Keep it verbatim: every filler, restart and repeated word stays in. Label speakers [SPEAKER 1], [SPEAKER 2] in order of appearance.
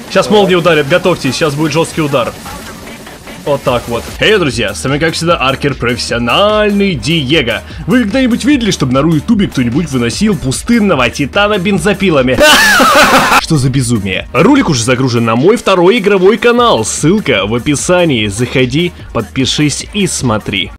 [SPEAKER 1] Сейчас молния ударит, готовьтесь, сейчас будет жесткий удар. Вот так вот. Эй, друзья, с вами как всегда Аркер профессиональный Диего. Вы когда-нибудь видели, чтобы на Ру-ютубе кто-нибудь выносил пустынного титана бензопилами? Что за безумие? Ролик уже загружен на мой второй игровой канал. Ссылка в описании. Заходи, подпишись и смотри.